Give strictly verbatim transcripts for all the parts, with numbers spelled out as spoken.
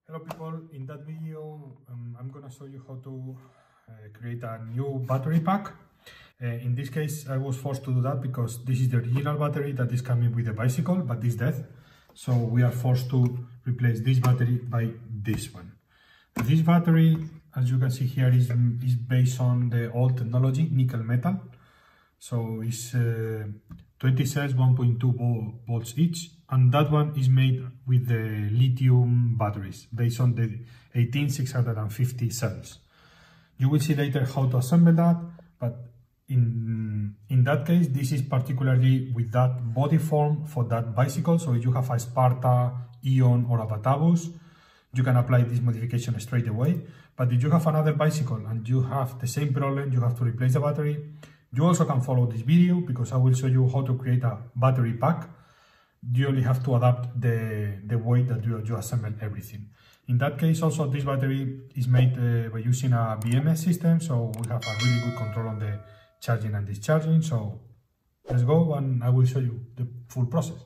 Hello people, in that video um, I'm gonna show you how to uh, create a new battery pack. Uh, in this case I was forced to do that because this is the original battery that is coming with the bicycle, but it's dead. So we are forced to replace this battery by this one. This battery, as you can see here, is, is based on the old technology, nickel metal. So it's uh, twenty cells, one point two volts each, and that one is made with the lithium batteries based on the eighteen six hundred fifty cells. You will see later how to assemble that, but in in that case this is particularly with that body form for that bicycle. So if you have a Sparta Ion or a Batavus, you can apply this modification straight away. But if you have another bicycle and you have the same problem, you have to replace the battery, you also can follow this video because I will show you how to create a battery pack. You only have to adapt the, the way that you, you assemble everything. In that case, also this battery is made uh, by using a B M S system, so we have a really good control on the charging and discharging. So let's go and I will show you the full process.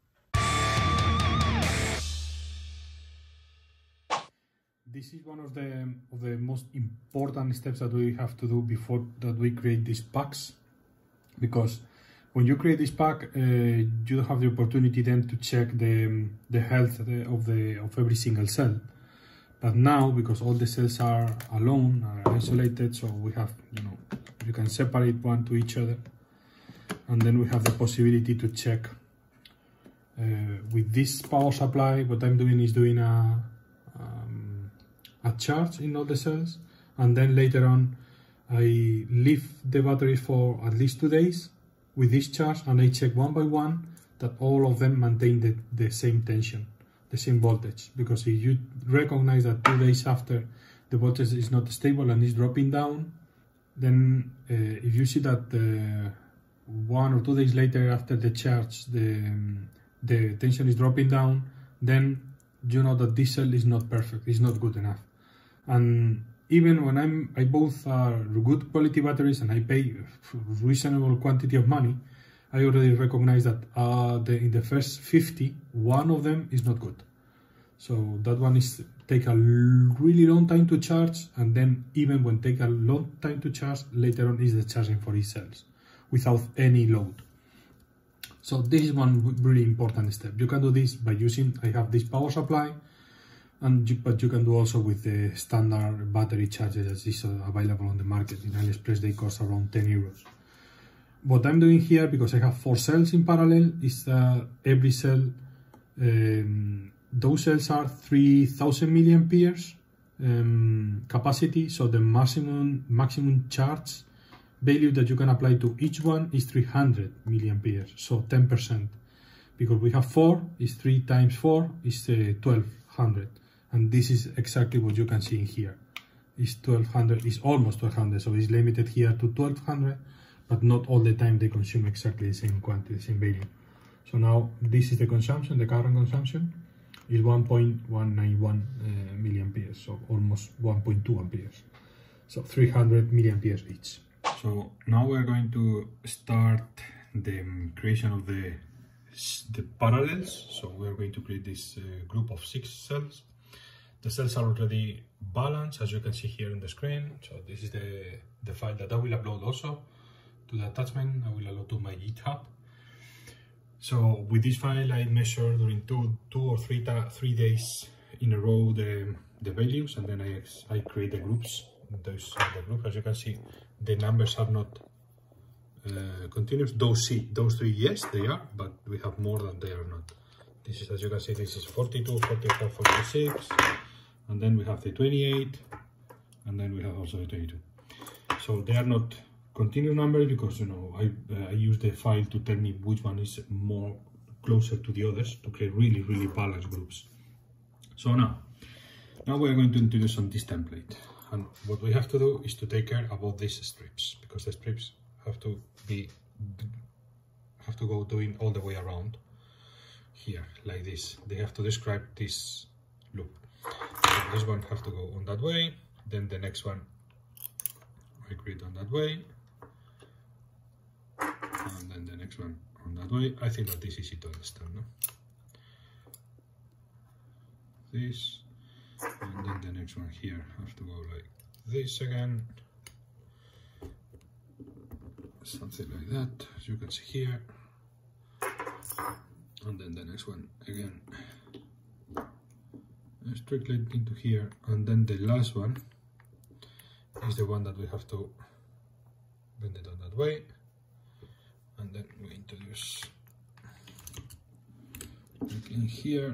This is one of the of the most important steps that we have to do before that we create these packs, because when you create this pack, uh, you don't have the opportunity then to check the the health of the of every single cell. But now, because all the cells are alone, are isolated, so we have, you know, you can separate one to each other, and then we have the possibility to check uh, with this power supply. What I'm doing is doing a um, a charge in all the cells, and then later on I leave the battery for at least two days with this charge, and I check one by one that all of them maintain the, the same tension, the same voltage. Because if you recognize that two days after the voltage is not stable and is dropping down, then uh, if you see that uh, one or two days later after the charge the, um, the tension is dropping down, then you know that this cell is not perfect, it's not good enough. And even when I'm, I both are good quality batteries and I pay reasonable quantity of money, I already recognize that uh, the, in the first fifty, one of them is not good. So that one is take a really long time to charge, and then even when take a long time to charge, later on is the charging for these cells without any load. So this is one really important step. You can do this by using, I have this power supply, and you, but you can do also with the standard battery charger that is available on the market. In AliExpress they cost around ten euros. What I'm doing here, because I have four cells in parallel, is that every cell, um, those cells are three thousand milliamperes um, capacity, so the maximum maximum charge value that you can apply to each one is three hundred milliamperes, so ten percent. Because we have four, is three times four is uh, twelve hundred. And this is exactly what you can see in here. Is twelve hundred, is almost twelve hundred, so it's limited here to twelve hundred, but not all the time they consume exactly the same quantity, the same value. So now this is the consumption, the current consumption is one point one nine one uh, milliamperes, so almost one point two amperes. So three hundred milliamperes each. So now we're going to start the creation of the, the parallels. So we're going to create this uh, group of six cells. The cells are already balanced, as you can see here on the screen. So this is the, the file that I will upload also to the attachment. I will upload to my GitHub. So with this file, I measure during two, two or three, three days in a row the, the values, and then I, I create the groups. Those are the groups. As you can see, the numbers are not uh, continuous. Those see, those three, yes, they are, but we have more than they are not. This is, as you can see, this is forty-two, forty-four, forty-six, and then we have the twenty-eight, and then we have also the twenty-two. So they are not continuous numbers because, you know, I, uh, I use the file to tell me which one is more closer to the others to create really, really balanced groups. So now, now we are going to introduce on this template. And what we have to do is to take care about these strips, because the strips have to be, have to go doing all the way around. Here, like this, they have to describe this loop. So this one have to go on that way, then the next one I create on that way, and then the next one on that way. I think that this is easy to understand, no? This, and then the next one here have to go like this again, something like that, as you can see here, and then the next one again strictly into here, and then the last one is the one that we have to bend it on that way, and then we introduce in here.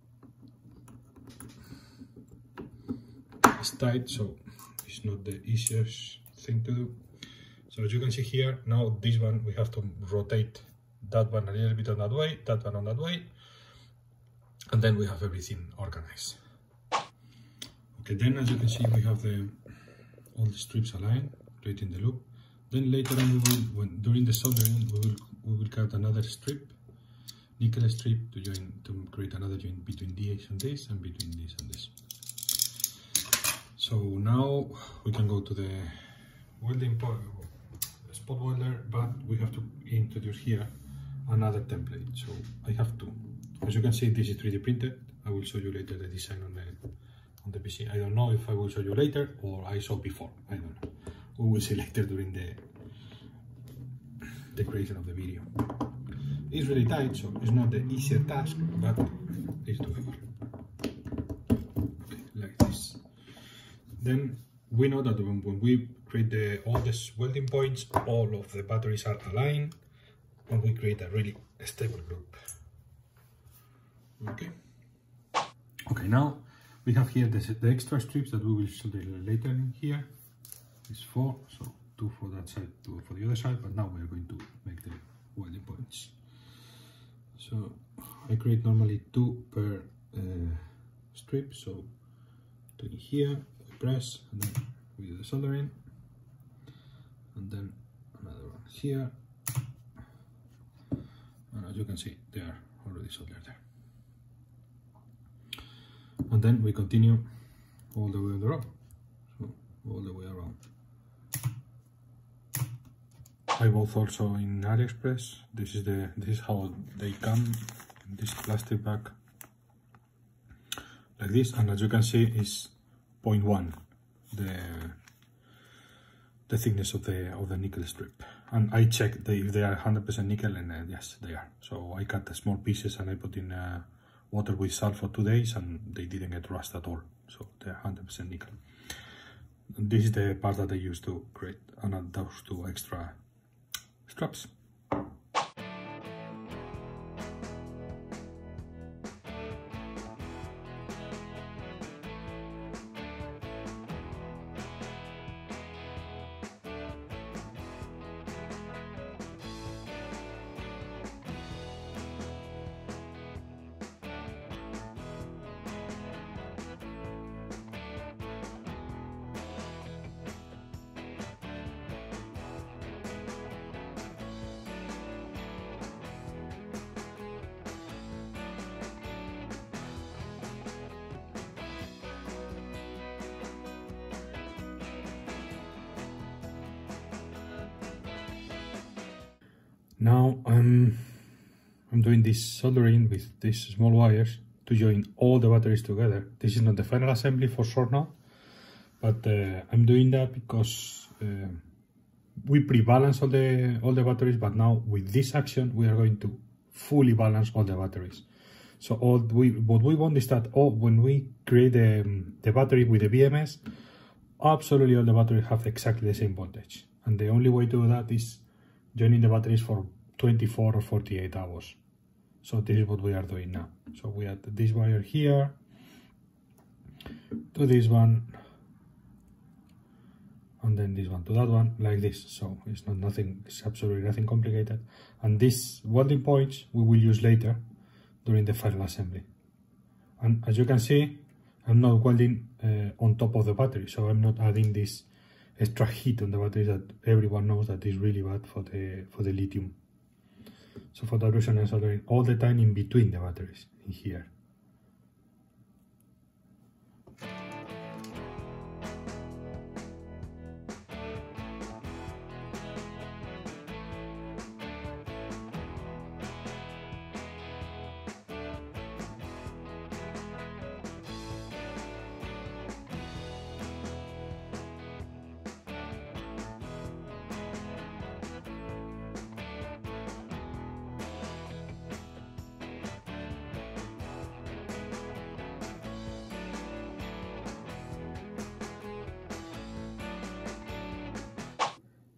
It's tight, so it's not the easiest thing to do. So as you can see here, now this one we have to rotate that one a little bit on that way, that one on that way, and then we have everything organized. Okay, then as you can see we have the all the strips aligned, creating the loop. Then later on we will, when during the soldering, we will we will cut another strip, nickel strip, to join to create another joint between this and this, and between this and this. So now we can go to the welding spot welder, but we have to introduce here another template. So I have to, as you can see, this is three D printed. I will show you later the design on the on the P C. I don't know if I will show you later or I saw before. I don't know. We will see later during the the creation of the video. It's really tight, so it's not the easiest task, but it's doable. Okay, like this. Then we know that when, when we create the all these welding points, all of the batteries are aligned, and we create a really stable group. Okay. Okay, now we have here the, the extra strips that we will solder later in here. It's four, so two for that side, two for the other side, but now we are going to make the welding points. So I create normally two per uh, strip, so two in here, we press, and then we do the soldering, and then another one here, and as you can see, they are already soldered there. And then we continue all the way on the row, so all the way around. I bought also in AliExpress. This is the this is how they come in this plastic bag, like this, and as you can see, is zero point one the the thickness of the of the nickel strip. And I checked they, if they are one hundred percent nickel, and uh, yes, they are. So I cut the small pieces and I put in uh, water with salt for two days, and they didn't get rust at all. So they're one hundred percent nickel. And this is the part that I used to create another those two extra straps. Now I'm I'm doing this soldering with these small wires to join all the batteries together. This is not the final assembly for sure now, but uh, I'm doing that because uh, we pre-balance all the all the batteries, but now with this action we are going to fully balance all the batteries. So all we what we want is that all when we create the, the battery with the B M S, absolutely all the batteries have exactly the same voltage, and the only way to do that is joining the batteries for twenty-four or forty-eight hours. So this is what we are doing now. So we add this wire here to this one, and then this one to that one, like this. So it's not nothing, it's absolutely nothing complicated. And these welding points we will use later during the final assembly. And as you can see, I'm not welding uh, on top of the battery, so I'm not adding this extra heat on the batteries that everyone knows that is really bad for the for the lithium. So for that reason, I'm soldering all the time in between the batteries in here.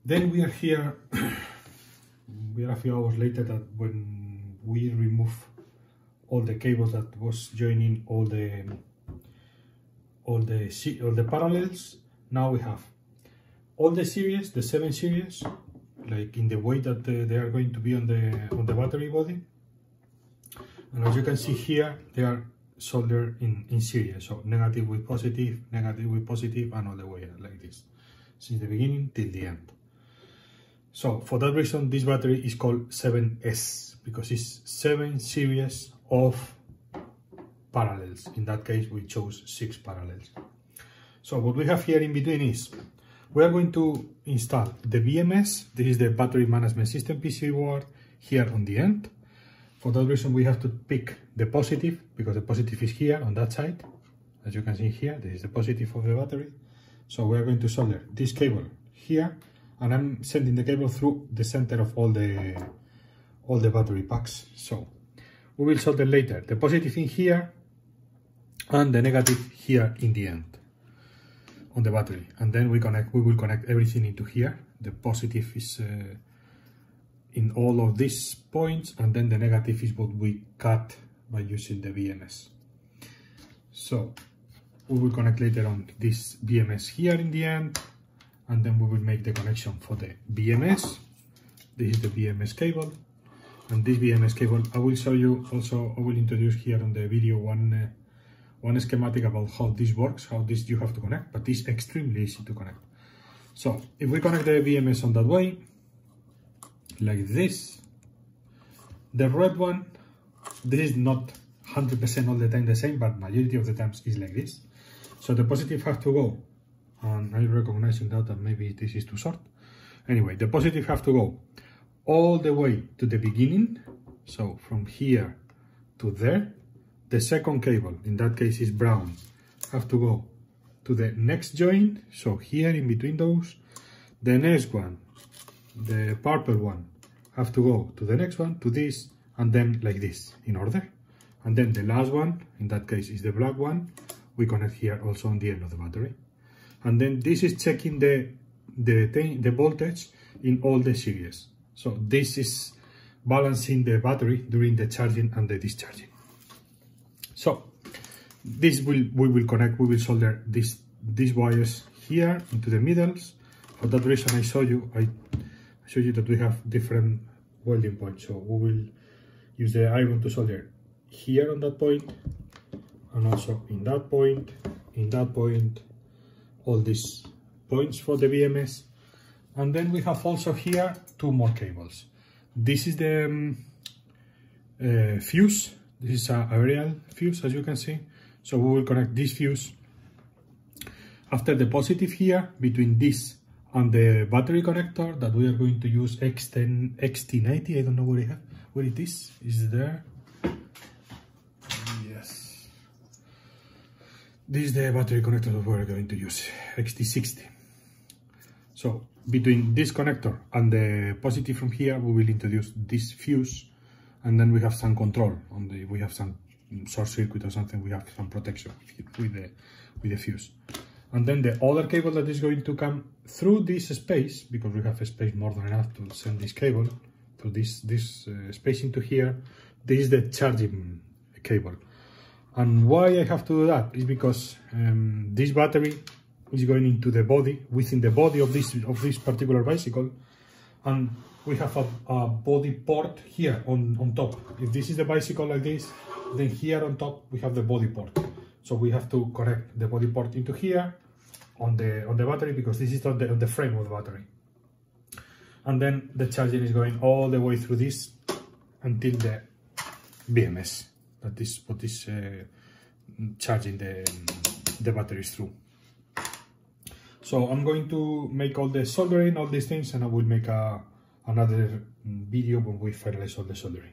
Then we are here, we are a few hours later that when we remove all the cables that was joining all the all the all the parallels. Now we have all the series, the seven series, like in the way that uh, they are going to be on the on the battery body. And as you can see here, they are soldered in in series, so negative with positive, negative with positive, and all the way like this, since the beginning till the end. So for that reason, this battery is called seven S, because it's seven series of parallels. In that case, we chose six parallels. So what we have here in between is, we are going to install the B M S. This is the battery management system P C B board here on the end. For that reason, we have to pick the positive, because the positive is here on that side. As you can see here, this is the positive of the battery. So we are going to solder this cable here, and I'm sending the cable through the center of all the all the battery packs. So we will solder later the positive in here and the negative here in the end on the battery, and then we connect we will connect everything into here. The positive is uh, in all of these points, and then the negative is what we cut by using the B M S. So we will connect later on this B M S here in the end, and then we will make the connection for the B M S. This is the B M S cable, and this B M S cable I will show you also. I will introduce here on the video one uh, one schematic about how this works, how this you have to connect, but it's extremely easy to connect. So if we connect the B M S on that way, like this, the red one, this is not one hundred percent all the time the same, but majority of the times is like this. So the positive have to go, and I'm recognizing that, that maybe this is too short. Anyway, the positive have to go all the way to the beginning, so from here to there. The second cable, in that case is brown, have to go to the next joint, so here in between those. The next one, the purple one, have to go to the next one, to this, and then like this, in order. And then the last one, in that case is the black one, we connect here also on the end of the battery. And then this is checking the, the, the voltage in all the series. So this is balancing the battery during the charging and the discharging. So this will we will connect, we will solder this these wires here into the middles. For that reason, I show you I show you that we have different welding points. So we will use the iron to solder here on that point, and also in that point, in that point, all these points for the B M S. And then we have also here two more cables. This is the um, uh, fuse. This is a aerial fuse, as you can see. So we will connect this fuse after the positive here between this and the battery connector that we are going to use X ten, X T ninety. I don't know where it have, where it is. Is it there? Yes. This is the battery connector that we are going to use, X T sixty. So between this connector and the positive from here, we will introduce this fuse. And then we have some control on the, we have some short circuit or something, we have some protection with the, with the fuse. And then the other cable that is going to come through this space, because we have a space more than enough to send this cable through this, this uh, space into here, this is the charging cable. And why I have to do that is because um, this battery is going into the body, within the body of this, of this particular bicycle, and we have a, a body port here on, on top. If this is the bicycle like this, then here on top we have the body port. So we have to connect the body port into here on the on the battery, because this is on the, on the frame of the battery. And then the charging is going all the way through this until the B M S. That is what is uh, charging the, the batteries through. So I'm going to make all the soldering, all these things, and I will make a another video when we finalize all the soldering.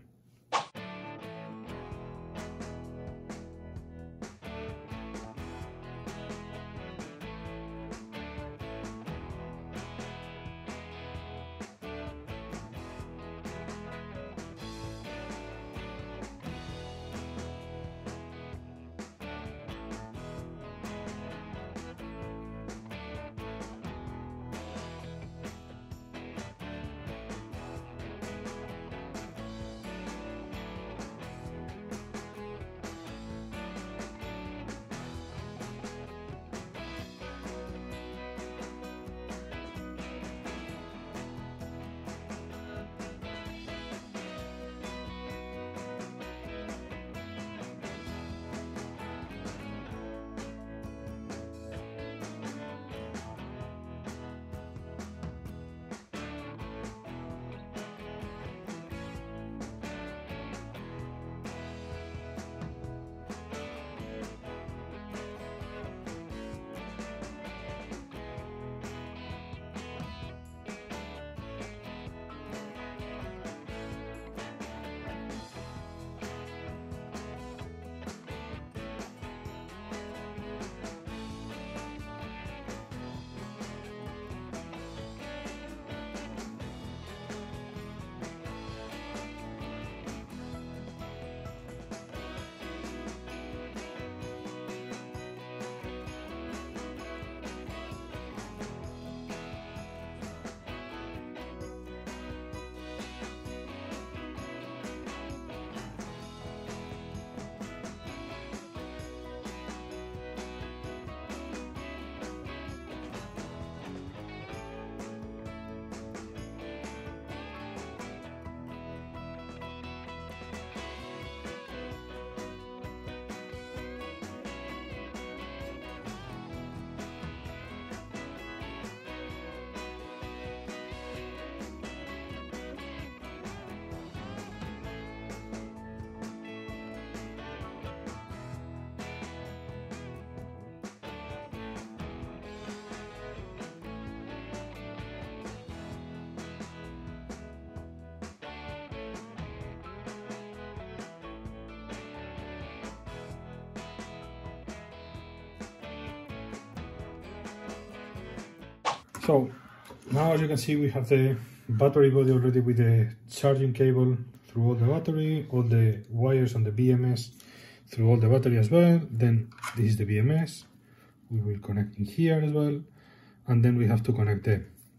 So now, as you can see, we have the battery body already with the charging cable through all the battery, all the wires on the B M S through all the battery as well. Then this is the B M S. We will connect in here as well, and then we have to connect the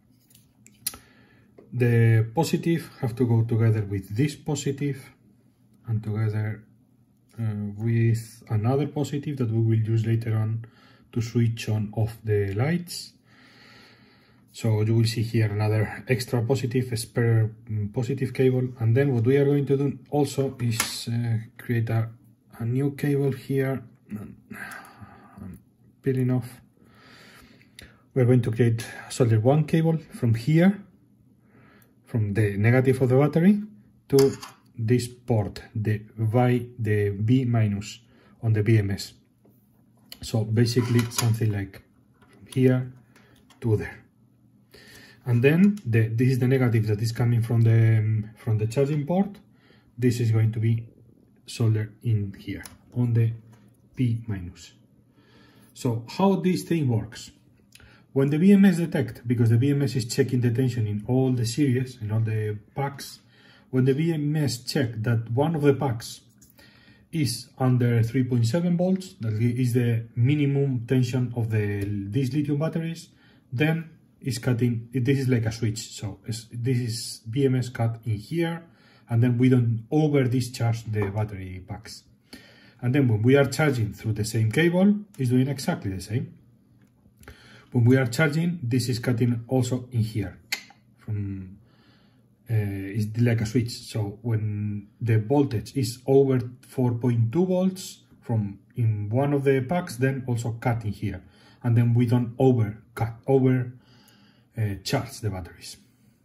the positive have to go together with this positive and together uh, with another positive that we will use later on to switch on off the lights. So you will see here another extra positive, a spare positive cable, and then what we are going to do also is uh, create a, a new cable here. I'm peeling off. We're going to create solder one cable from here, from the negative of the battery to this port, the Y, the B minus on the B M S. So basically something like from here to there. And then the, this is the negative that is coming from the um, from the charging port. This is going to be soldered in here on the P minus. So how this thing works? When the B M S detects, because the B M S is checking the tension in all the series, in all the packs, when the B M S checks that one of the packs is under three point seven volts, that is the minimum tension of the these lithium batteries, then is cutting. This is like a switch, so this is B M S cut in here, and then we don't over discharge the battery packs. And then when we are charging through the same cable, it's doing exactly the same. When we are charging, this is cutting also in here. From uh, it's like a switch. So when the voltage is over four point two volts from in one of the packs, then also cut in here, and then we don't over cut over uh, charge the batteries.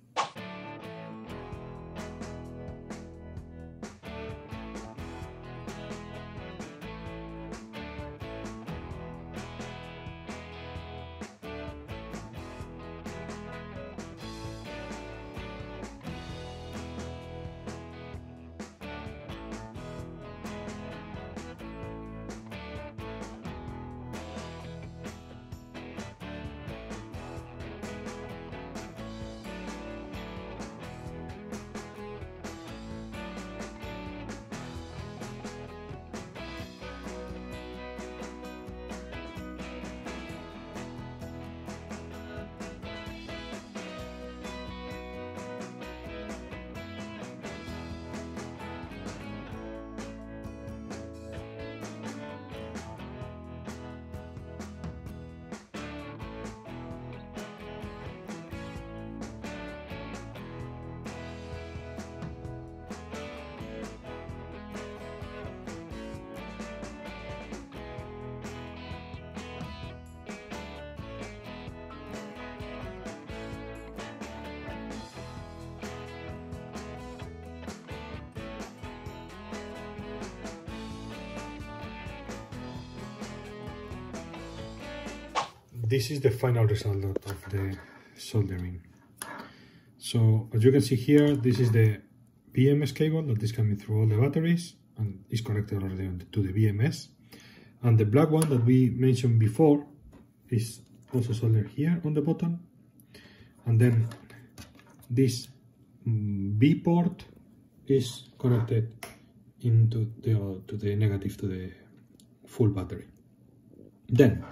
This is the final result of the soldering. So as you can see here, this is the B M S cable that is coming through all the batteries and is connected already to the B M S. And the black one that we mentioned before is also soldered here on the bottom. And then this B port is connected into the uh, to the negative, to the full battery. Then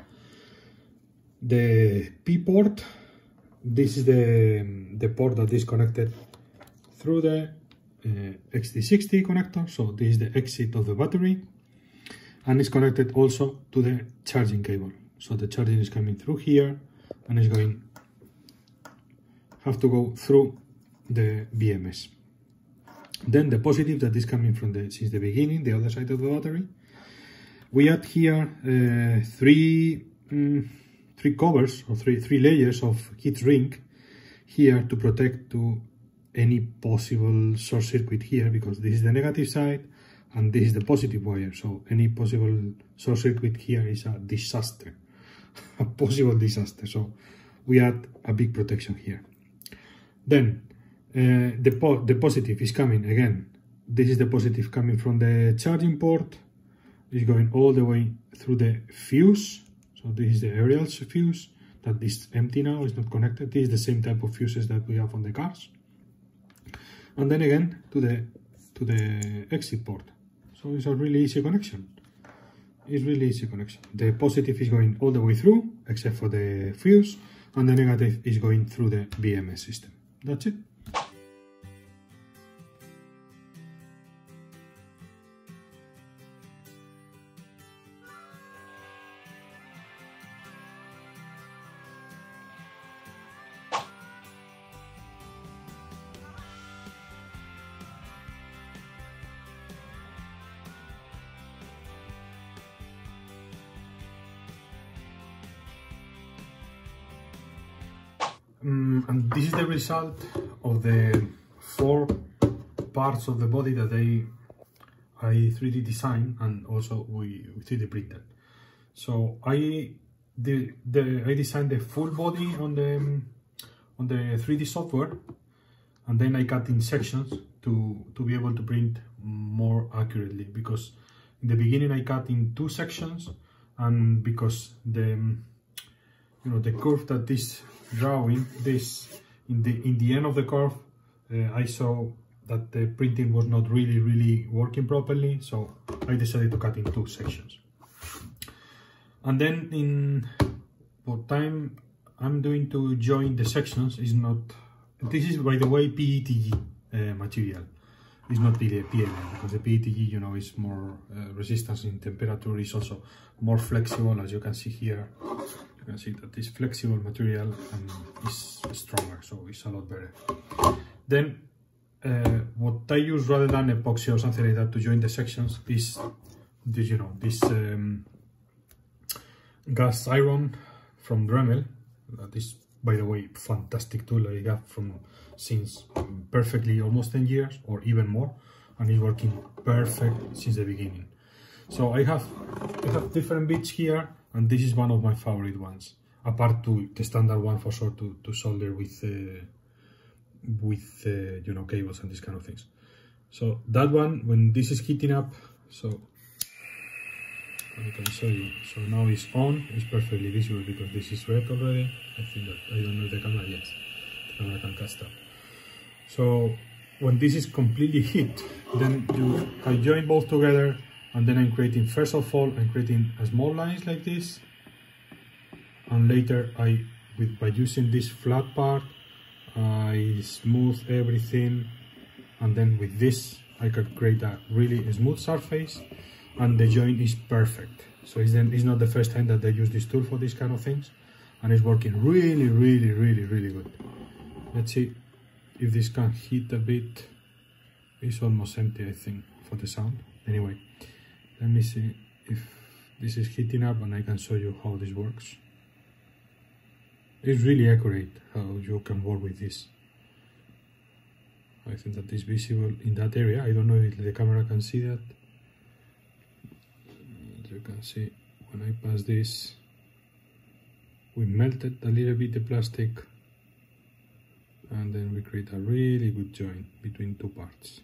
the P port, this is the, the port that is connected through the uh, X T sixty connector, so this is the exit of the battery, and it's connected also to the charging cable. So the charging is coming through here and is going, have to go through the B M S. Then the positive that is coming from the, since the beginning, the other side of the battery, we add here uh, three um, three covers or three three layers of heat shrink here to protect to any possible short circuit here, because this is the negative side and this is the positive wire, so any possible short circuit here is a disaster, a possible disaster. So we add a big protection here. Then uh, the, po the positive is coming again. This is the positive coming from the charging port. It's going all the way through the fuse. So this is the aerial fuse that is empty now, it's not connected. This is the same type of fuses that we have on the cars. And then again to the to the exit port. So it's a really easy connection. It's really easy connection. The positive is going all the way through, except for the fuse, and the negative is going through the B M S system. That's it. Um, and this is the result of the four parts of the body that I I three D designed and also we, we three D printed. So I the, the I designed the full body on the on the three D software, and then I cut in sections to to be able to print more accurately, because in the beginning I cut in two sections, and because the you know the curve that this drawing this in the in the end of the curve, uh, I saw that the printing was not really really working properly, so I decided to cut in two sections. And then in what time I'm doing to join the sections is not, this is by the way P E T G uh, material, it's not P L A, because the P E T G, you know, is more uh, resistance in temperature, is also more flexible, as you can see here. You can see that this flexible material um, is stronger, so it's a lot better. Then uh, what I use rather than epoxy or something like that to join the sections is this, you know, this um, gas iron from Dremel. That is, by the way, fantastic tool I got from since perfectly almost ten years or even more, and it's working perfect since the beginning. So I have I have different bits here, and this is one of my favorite ones, apart to the standard one for sure to, to solder with uh, with uh, you know, cables and these kind of things. So that one, when this is heating up, so I can show you. So now it's on, it's perfectly visible because this is red already. I think that, I don't know if the camera, yes, the camera can catch up. So when this is completely heat, then you, I join both together, and then I'm creating, first of all, I'm creating a small lines like this, and later I, with by using this flat part, I smooth everything, and then with this I can create a really smooth surface, and the joint is perfect. So it's, then, it's not the first time that I use this tool for these kind of things, and it's working really, really, really, really good. Let's see if this can heat a bit. It's almost empty, I think, for the sound. Anyway, let me see if this is heating up and I can show you how this works. It's really accurate how you can work with this. I think that is visible in that area. I don't know if the camera can see that. As you can see, when I pass this, we melted a little bit the plastic, and then we create a really good joint between two parts.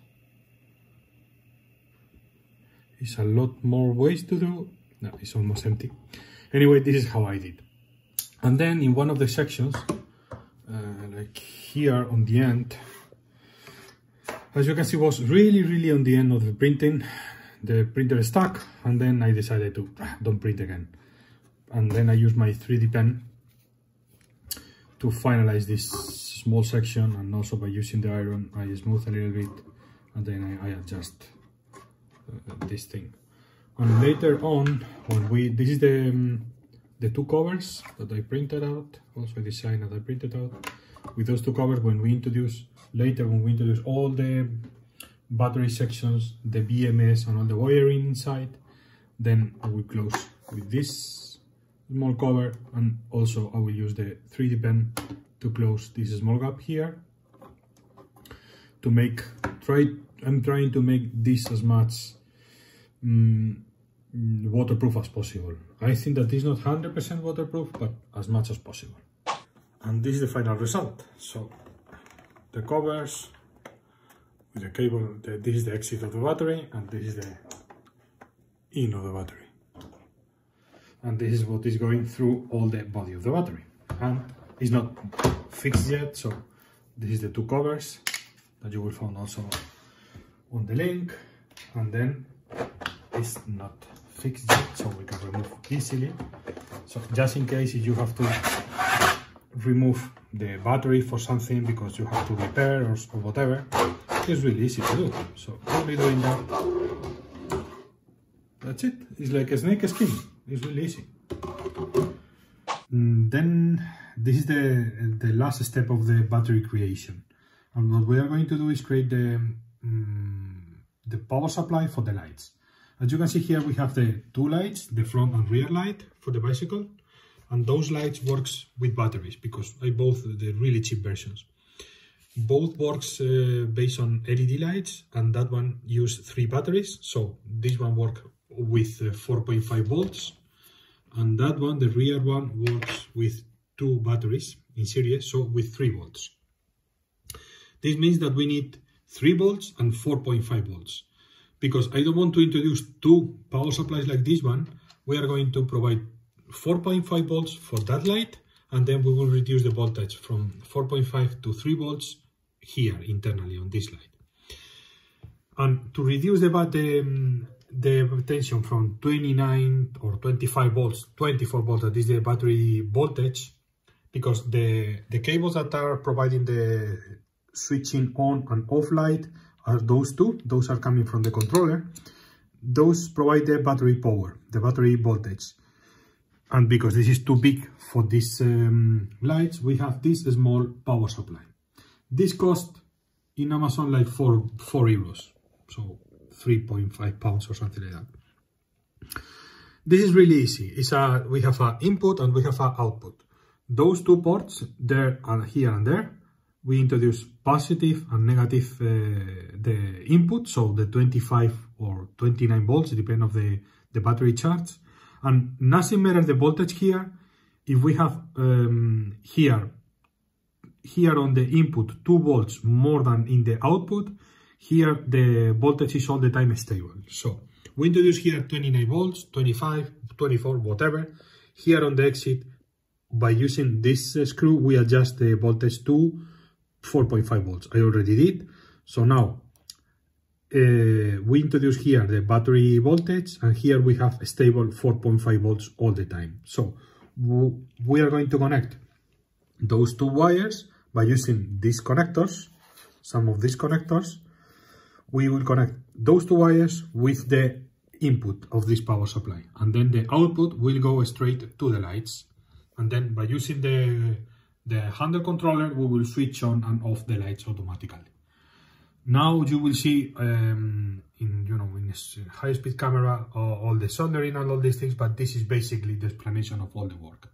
It's a lot more ways to do. No, it's almost empty. Anyway, this is how I did. And then in one of the sections, uh, like here on the end, as you can see, was really, really on the end of the printing. The printer stuck, and then I decided to ah, don't print again. And then I used my three D pen to finalize this small section, and also by using the iron, I smooth a little bit, and then I, I adjust uh, this thing. And later on, when we, this is the um, the two covers that I printed out, also designed that I printed out. With those two covers, when we introduce, later when we introduce all the battery sections, the B M S and all the wiring inside, then I will close with this small cover, and also I will use the three D pen to close this small gap here to make, try, I'm trying to make this as much um, waterproof as possible. I think that it's not one hundred percent waterproof, but as much as possible. And this is the final result. So the covers with the cable, the, this is the exit of the battery, and this is the in of the battery. And this is what is going through all the body of the battery. and it's not fixed yet. So this is the two covers that you will find also on the link, and then it's not fixed yet, so we can remove easily. So just in case if you have to remove the battery for something because you have to repair or, or whatever, it's really easy to do. So only doing that, that's it. It's like a snake skin. It's really easy. And then this is the the last step of the battery creation, and what we are going to do is create the um, the power supply for the lights. As you can see here, we have the two lights, the front and rear light for the bicycle, and those lights works with batteries because I bought the really cheap versions. Both works uh, based on L E D lights, and that one use three batteries. So this one works with uh, four point five volts, and that one, the rear one, works with two batteries in series, so with three volts. This means that we need three volts and four point five volts. Because I don't want to introduce two power supplies like this one, we are going to provide four point five volts for that light, and then we will reduce the voltage from four point five to three volts here internally on this light. And to reduce the, the, the tension from twenty-nine or twenty-five volts, twenty-four volts, that is the battery voltage, because the, the cables that are providing the switching on and off light are those two. Those are coming from the controller. Those provide the battery power, the battery voltage. And because this is too big for these um, lights, we have this small power supply. This cost in Amazon like four, four euros, so three point five pounds or something like that. This is really easy. It's a, we have an input and we have an output. Those two ports, there and here and there, we introduce positive and negative uh, the input, so the twenty-five or twenty-nine volts, depending on the, the battery charge. And nothing matters the voltage here. If we have um, here, here on the input two volts more than in the output, here the voltage is all the time stable. So we introduce here twenty-nine volts, twenty-five, twenty-four, whatever. Here on the exit, by using this uh, screw, we adjust the voltage to four point five volts. I already did. So now uh, we introduce here the battery voltage, and here we have a stable four point five volts all the time. So we are going to connect those two wires by using these connectors, some of these connectors. We will connect those two wires with the input of this power supply, and then the output will go straight to the lights. And then by using the the handle controller, we will switch on and off the lights automatically. Now you will see um, in you know in this high-speed camera uh, all the soldering and all these things, but this is basically the explanation of all the work.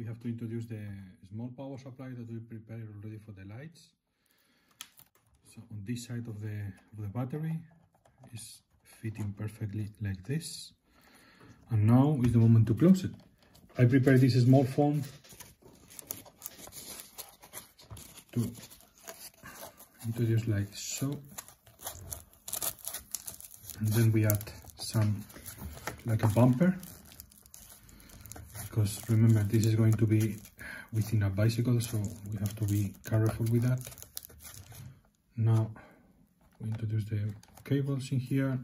we have to introduce the small power supply that we prepared already for the lights. So on this side of the, of the battery is fitting perfectly like this. And now is the moment to close it. I prepared this small form to introduce like so. And then we add some, like a bumper. Because remember, this is going to be within a bicycle, so we have to be careful with that. Now we introduce the cables in here.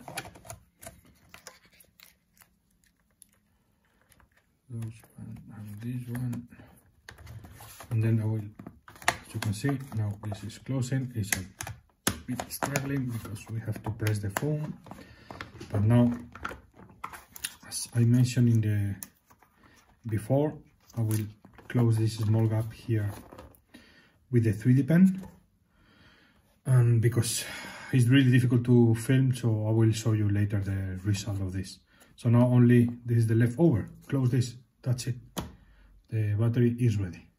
Those one and this one. And then I will, as you can see, now this is closing. It's a bit struggling because we have to press the phone. But now, as I mentioned in the before, I will close this small gap here with the three D pen, and because it's really difficult to film, so I will show you later the result of this. So now only this is the leftover. Close this, that's it. The battery is ready.